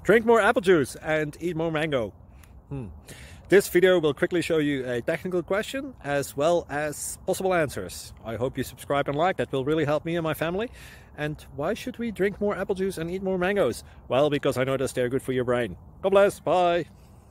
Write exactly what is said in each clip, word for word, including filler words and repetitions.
Drink more apple juice and eat more mango. Hmm. This video will quickly show you a technical question as well as possible answers. I hope you subscribe and like, that will really help me and my family. And why should we drink more apple juice and eat more mangoes? Well, because I noticed they're good for your brain. God bless, bye!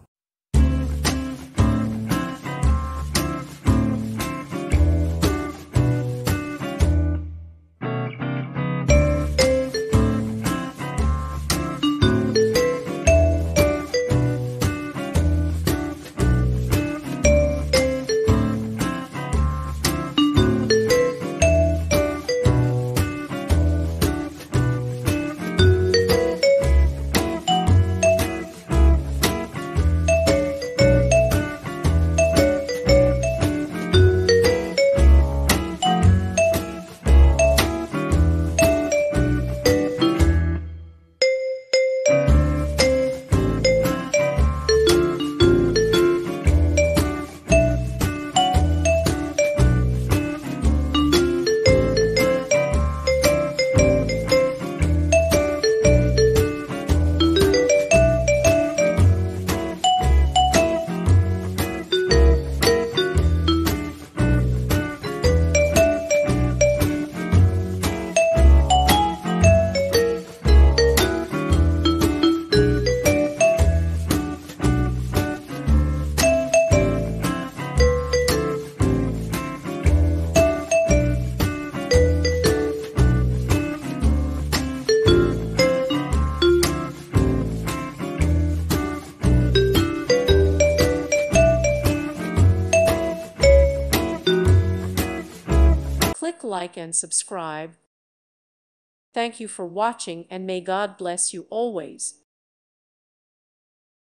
Click like and subscribe. Thank you for watching, and may God bless you always.